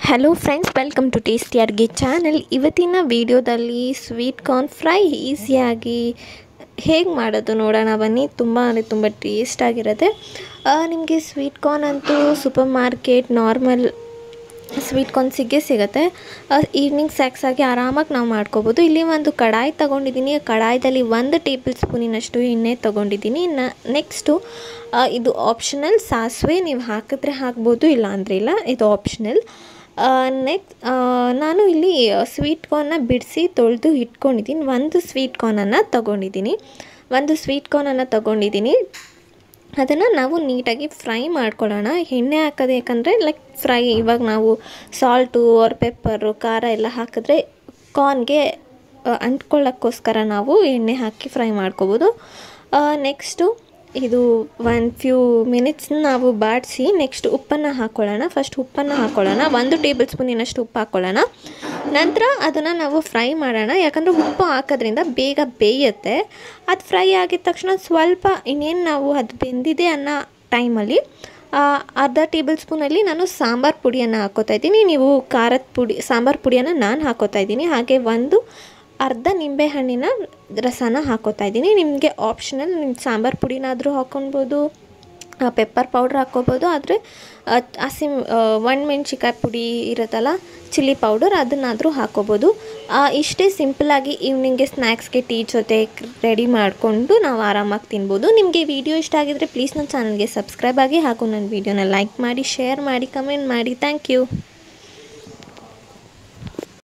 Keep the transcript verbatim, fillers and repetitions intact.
Hello friends, welcome to tasty ಅಡುಗೆ channel. ಇವತ್ತಿನ ವಿಡಿಯೋದಲ್ಲಿ ಸ್ವೀಟ್ ಕಾರ್ನ್ ಫ್ರೈ ಈಸಿಯಾಗಿ ಹೇಗೆ ಮಾಡೋದು ನೋಡೋಣ ಬನ್ನಿ. ತುಂಬ ಅಂದರೆ ತುಂಬ ಟೇಸ್ಟಾಗಿರುತ್ತೆ. ನಿಮಗೆ ಸ್ವೀಟ್ ಕಾರ್ನ್ ಅಂತೂ supermarket normal sweet corn ಸಿಗೇ ಸಿಗುತ್ತೆ. ಈವ್ನಿಂಗ್ ಸ್ನ್ಯಾಕ್ಸ್ ಆಗಿ ಆರಾಮಾಗಿ ನಾವು ಮಾಡ್ಕೋಬೋದು. ಇಲ್ಲಿ ಒಂದು ಕಡಾಯಿ ತೊಗೊಂಡಿದ್ದೀನಿ. ಕಡಾಯಿದಲ್ಲಿ ಒಂದು ಟೇಬಲ್ ಸ್ಪೂನಿನಷ್ಟು ಎಣ್ಣೆ ತೊಗೊಂಡಿದ್ದೀನಿ. ನ ನೆಕ್ಸ್ಟು ಇದು ಆಪ್ಷನಲ್. ಸಾಸಿವೆ ನೀವು ಹಾಕಿದ್ರೆ ಹಾಕ್ಬೋದು, ಇಲ್ಲ ಅಂದರೆ ಇಲ್ಲ, ಇದು ಆಪ್ಷನಲ್. ನೆಕ್ಸ್ಟ್ ನಾನು ಇಲ್ಲಿ ಸ್ವೀಟ್ ಕಾರ್ನ್ನ ಬಿಡಿಸಿ ತೊಳೆದು ಇಟ್ಕೊಂಡಿದ್ದೀನಿ. ಒಂದು ಸ್ವೀಟ್ ಕಾರ್ನನ್ನು ತೊಗೊಂಡಿದ್ದೀನಿ ಒಂದು ಸ್ವೀಟ್ ಕಾರ್ನನ್ನು ತೊಗೊಂಡಿದ್ದೀನಿ ಅದನ್ನು ನಾವು ನೀಟಾಗಿ ಫ್ರೈ ಮಾಡ್ಕೊಳ್ಳೋಣ. ಎಣ್ಣೆ ಹಾಕೋದು ಯಾಕಂದರೆ ಲೈಕ್ ಫ್ರೈ, ಇವಾಗ ನಾವು ಸಾಲ್ಟು ಆರ್ ಪೆಪ್ಪರು ಖಾರ ಎಲ್ಲ ಹಾಕಿದ್ರೆ ಕಾರ್ನ್ಗೆ ಅಂಟ್ಕೊಳ್ಳೋಕ್ಕೋಸ್ಕರ ನಾವು ಎಣ್ಣೆ ಹಾಕಿ ಫ್ರೈ ಮಾಡ್ಕೋಬೋದು. ನೆಕ್ಸ್ಟು ಇದು ಒಂದು ಫ್ಯೂ ಮಿನಿಟ್ಸ್ ನಾವು ಬಾಡಿಸಿ ನೆಕ್ಸ್ಟ್ ಉಪ್ಪನ್ನು ಹಾಕ್ಕೊಳ್ಳೋಣ. ಫಸ್ಟ್ ಉಪ್ಪನ್ನು ಹಾಕ್ಕೊಳ್ಳೋಣ. ಒಂದು ಟೇಬಲ್ ಸ್ಪೂನಿನಷ್ಟು ಉಪ್ಪು ಹಾಕ್ಕೊಳ್ಳೋಣ. ನಂತರ ಅದನ್ನು ನಾವು ಫ್ರೈ ಮಾಡೋಣ. ಯಾಕಂದರೆ ಉಪ್ಪು ಹಾಕೋದ್ರಿಂದ ಬೇಗ ಬೇಯುತ್ತೆ. ಅದು ಫ್ರೈ ಆಗಿದ ತಕ್ಷಣ ಸ್ವಲ್ಪ ಇನ್ನೇನು ನಾವು ಅದು ಬೆಂದಿದೆ ಅನ್ನೋ ಟೈಮಲ್ಲಿ ಅರ್ಧ ಟೇಬಲ್ ಸ್ಪೂನಲ್ಲಿ ನಾನು ಸಾಂಬಾರು ಪುಡಿಯನ್ನು ಹಾಕ್ಕೋತಾ ಇದ್ದೀನಿ. ನೀವು ಖಾರದ ಪುಡಿ ಸಾಂಬಾರು ಪುಡಿಯನ್ನು ನಾನು ಹಾಕ್ಕೋತಾ ಇದ್ದೀನಿ. ಹಾಗೆ ಒಂದು ಅರ್ಧ ನಿಂಬೆಹಣ್ಣಿನ ರಸನ ಹಾಕ್ಕೋತಾ ಇದ್ದೀನಿ. ನಿಮಗೆ ಆಪ್ಷನಲ್, ನಿಮ್ಮ ಸಾಂಬಾರು ಪುಡಿನಾದರೂ ಹಾಕ್ಕೊಳ್ಬೋದು, ಪೆಪ್ಪರ್ ಪೌಡ್ರ್ ಹಾಕ್ಕೋಬೋದು. ಆದರೆ ಹಸಿ ಒಣಮೆಣ್ಸಿಕಾಯಿ ಪುಡಿ ಇರುತ್ತಲ್ಲ, ಚಿಲ್ಲಿ ಪೌಡರ್, ಅದನ್ನಾದರೂ ಹಾಕ್ಕೋಬೋದು. ಇಷ್ಟೇ ಸಿಂಪಲ್ಲಾಗಿ ಈವ್ನಿಂಗ್ಗೆ ಸ್ನ್ಯಾಕ್ಸ್ಗೆ ಟೀ ಜೊತೆ ರೆಡಿ ಮಾಡಿಕೊಂಡು ನಾವು ಆರಾಮಾಗಿ ತಿನ್ಬೋದು. ನಿಮಗೆ ವಿಡಿಯೋ ಇಷ್ಟ ಆಗಿದರೆ ಪ್ಲೀಸ್ ನನ್ನ ಚಾನಲ್ಗೆ ಸಬ್ಸ್ಕ್ರೈಬ್ ಆಗಿ ಹಾಗೂ ನನ್ನ ವೀಡಿಯೋನ ಲೈಕ್ ಮಾಡಿ, ಶೇರ್ ಮಾಡಿ, ಕಮೆಂಟ್ ಮಾಡಿ. Thank you.